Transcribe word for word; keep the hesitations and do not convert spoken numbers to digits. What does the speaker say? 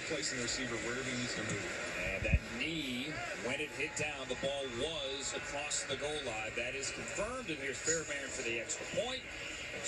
placing the receiver wherever he needs to move. And that knee, when it hit down, the ball was across the goal line. That is confirmed, and here's Fairbairn for the extra point.